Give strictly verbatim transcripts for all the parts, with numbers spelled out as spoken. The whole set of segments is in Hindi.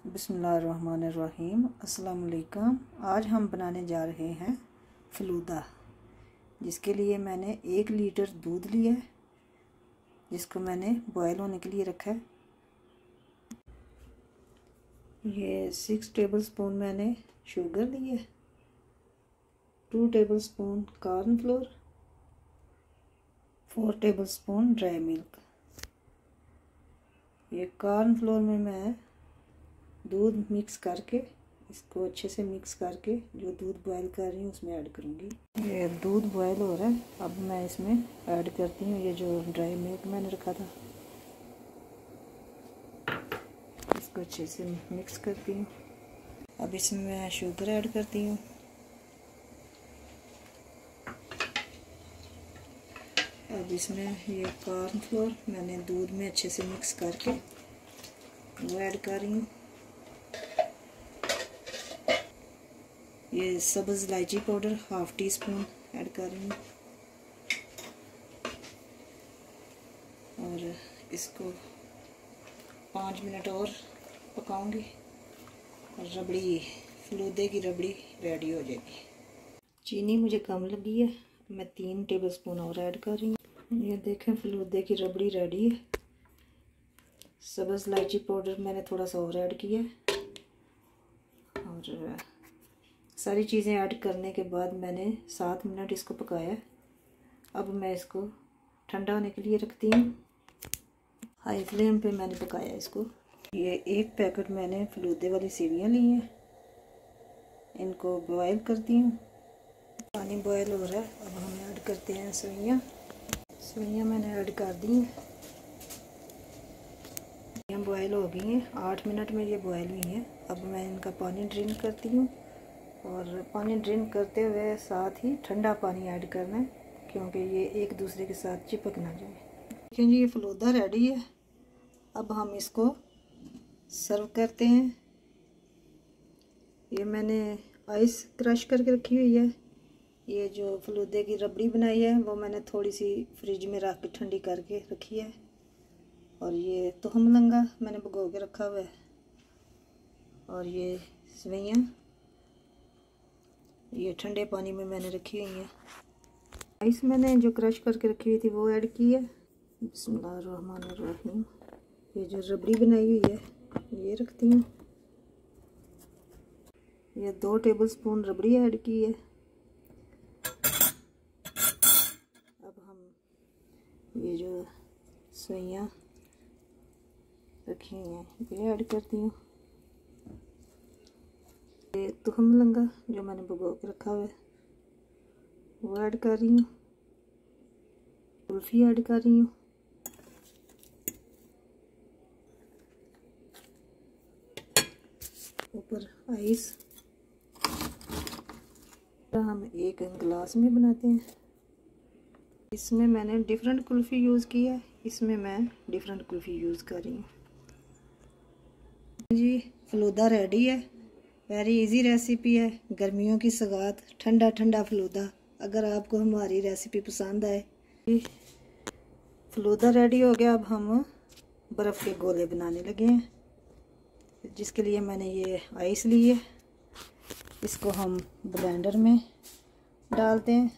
बिस्मिल्लाहिर्रहमानिर्रहीम। अस्सलाम वालेकुम। आज हम बनाने जा रहे हैं फलूदा, जिसके लिए मैंने एक लीटर दूध लिया है, जिसको मैंने बॉयल होने के लिए रखा है। ये सिक्स टेबल स्पून मैंने शुगर ली है, two tablespoon corn flour, four tablespoon dry milk. ये कॉर्न फ्लोर में मैं दूध मिक्स करके इसको अच्छे से मिक्स करके जो दूध बॉयल कर रही हूँ उसमें ऐड करूँगी। ये दूध बॉयल हो रहा है, अब मैं इसमें ऐड करती हूँ ये जो ड्राई मिल्क मैंने रखा था, इसको अच्छे से मिक्स करती हूँ। अब इसमें मैं शुगर ऐड करती हूँ। अब इसमें ये कॉर्न फ्लोर मैंने दूध में अच्छे से मिक्स करके वो ऐड कर रही हूँ। ये सब्ज़ इलायची powder half teaspoon add कर रही हूँ और इसको पाँच मिनट और पकाऊंगी और रबड़ी फलूदे की रबड़ी रेडी हो जाएगी। चीनी मुझे कम लगी है, मैं तीन टेबल स्पून और ऐड कर रही हूँ। ये देखें फलूदे की रबड़ी रेडी है। सब्ज़ इलायची पाउडर मैंने थोड़ा सा और ऐड किया और सारी चीज़ें ऐड करने के बाद मैंने सात मिनट इसको पकाया। अब मैं इसको ठंडा होने के लिए रखती हूँ। हाई फ्लेम पे मैंने पकाया इसको। ये एक पैकेट मैंने फलूदे वाली सेवियाँ ली हैं, इनको बॉयल करती हूँ। पानी बॉयल हो रहा है, अब हम ऐड करते हैं सेवियाँ। सेवियाँ मैंने ऐड कर दी हैं, सेवियाँ बॉयल हो गई हैं। आठ मिनट में ये बॉयल हुई हैं। अब मैं इनका पानी ड्रेन करती हूँ और पानी ड्रेन करते हुए साथ ही ठंडा पानी ऐड करना है, क्योंकि ये एक दूसरे के साथ चिपक ना जाए। देखिए जी, ये फलूदा रेडी है। अब हम इसको सर्व करते हैं। ये मैंने आइस क्रश करके रखी हुई है। ये जो फलूदे की रबड़ी बनाई है वो मैंने थोड़ी सी फ्रिज में रख के ठंडी करके रखी है। और ये तुहम लंगा मैंने भिगो के रखा हुआ है। और ये सेवइयाँ ये ठंडे पानी में मैंने रखी हुई है। आइस मैंने जो क्रश करके रखी हुई थी वो ऐड की है। बिस्मिल्लाहिर्रहमानिर्रहीम। ये जो रबड़ी बनाई हुई है ये रखती हूँ। ये दो टेबल स्पून रबड़ी ऐड की है। अब हम ये जो सेवइयाँ रखी हुई हैं ये ऐड करती हूँ। ये तुहम लंगा जो मैंने भिगो के रखा हुआ है वो ऐड कर रही हूँ। कुल्फ़ी ऐड कर रही हूँ। ऊपर आइस। हम एक गिलास में बनाते हैं। इसमें मैंने डिफरेंट कुल्फ़ी यूज़ की है, इसमें मैं डिफरेंट कुल्फ़ी यूज़ कर रही हूँ। जी फलूदा रेडी है। वेरी इजी रेसिपी है। गर्मियों की सौगात ठंडा ठंडा फलूदा। अगर आपको हमारी रेसिपी पसंद आए। फलूदा रेडी हो गया। अब हम बर्फ़ के गोले बनाने लगे हैं, जिसके लिए मैंने ये आइस ली है। इसको हम ब्लेंडर में डालते हैं।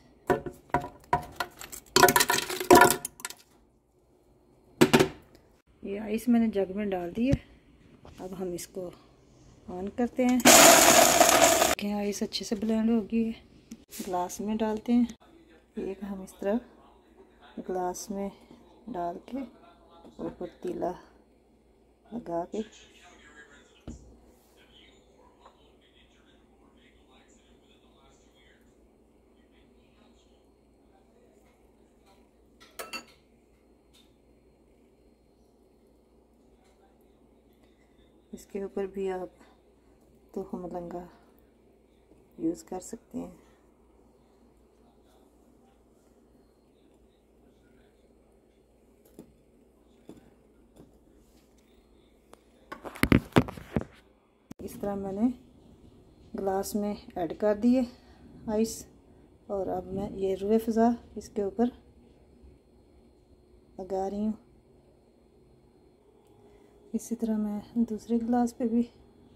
ये आइस मैंने जग में डाल दी है। अब हम इसको ऑन करते हैं। देखें आइस अच्छे से ब्लेंड हो गई है। ग्लास में डालते हैं। एक हम इस तरह ग्लास में डाल के ऊपर तीला लगा के इसके ऊपर भी आप तुहम लंगा यूज़ कर सकते हैं। इस तरह मैंने ग्लास में ऐड कर दिए आइस। और अब मैं ये रूह फ़ज़ा इसके ऊपर लगा रही हूँ। इसी तरह मैं दूसरे गिलास पे भी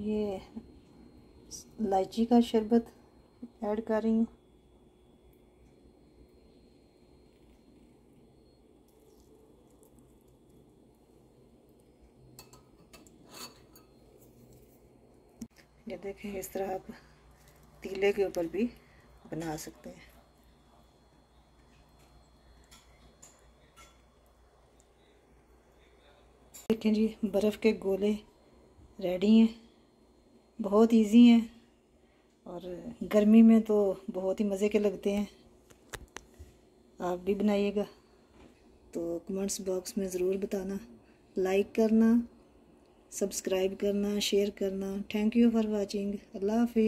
ये इलायची का शरबत ऐड कर रही हूँ। ये देखें, इस तरह आप तीले के ऊपर भी बना सकते हैं। देखें जी, बर्फ़ के गोले रेडी हैं। बहुत इजी हैं और गर्मी में तो बहुत ही मज़े के लगते हैं। आप भी बनाइएगा। तो कमेंट्स बॉक्स में ज़रूर बताना, लाइक करना, सब्सक्राइब करना, शेयर करना। Thank you for watching. अल्लाह हाफिज़।